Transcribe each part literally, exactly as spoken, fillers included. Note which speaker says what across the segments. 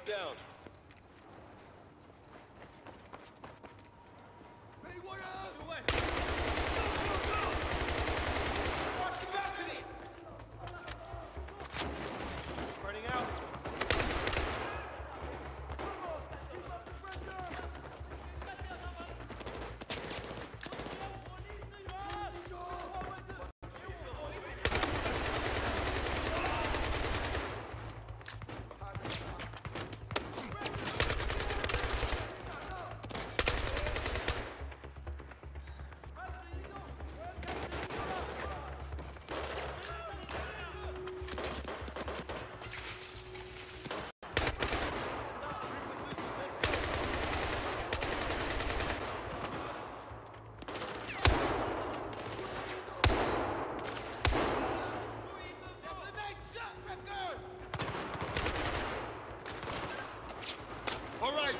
Speaker 1: down.
Speaker 2: Hey, what up?
Speaker 1: Away.
Speaker 2: Watch the balcony!
Speaker 1: Spreading out. All right.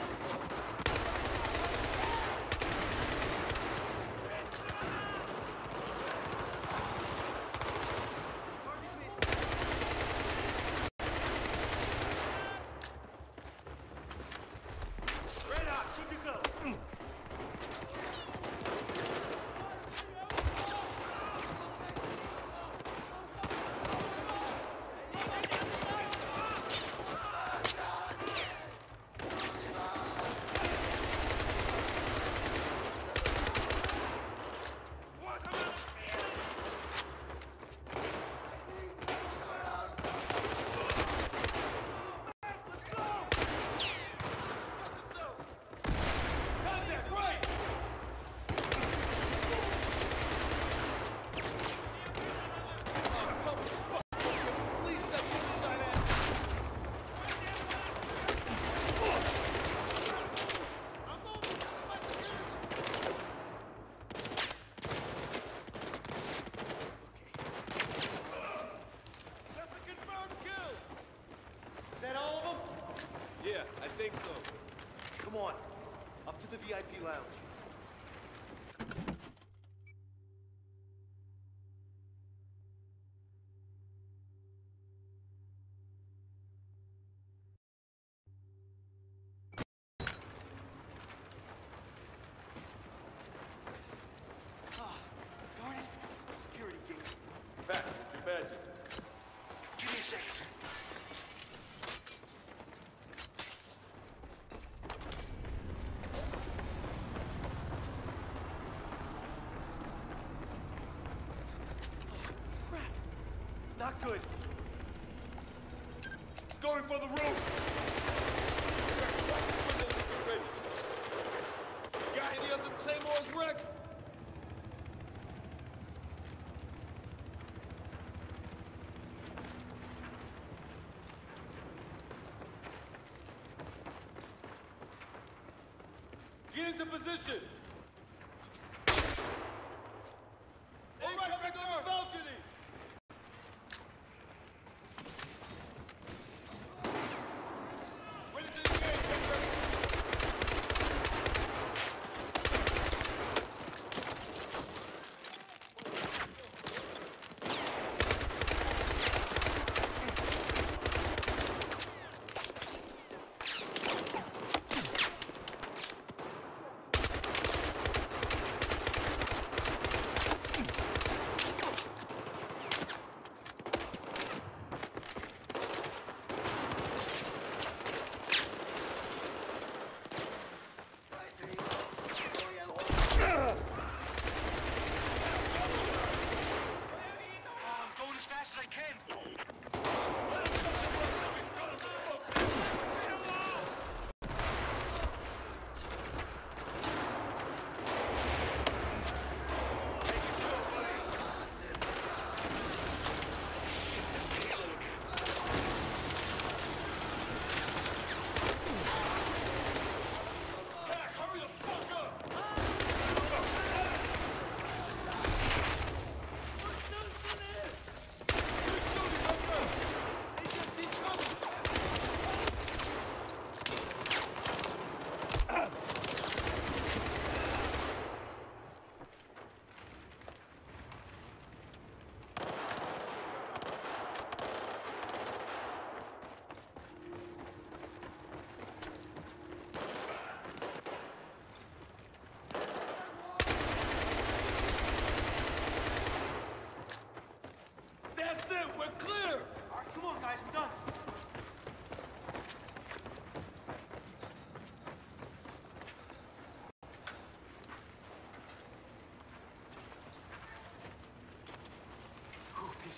Speaker 2: Red hot, keep it going. Is that all of them?
Speaker 1: Yeah, I think so.
Speaker 2: Come on, up to the V I P lounge. Ah, darn it. Security gate.
Speaker 1: Back with your badge.
Speaker 2: Give me a second. Not good.
Speaker 1: It's going for the roof. Got any of them same old wreck? Get into position. All right, back on the balcony.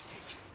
Speaker 2: Escape.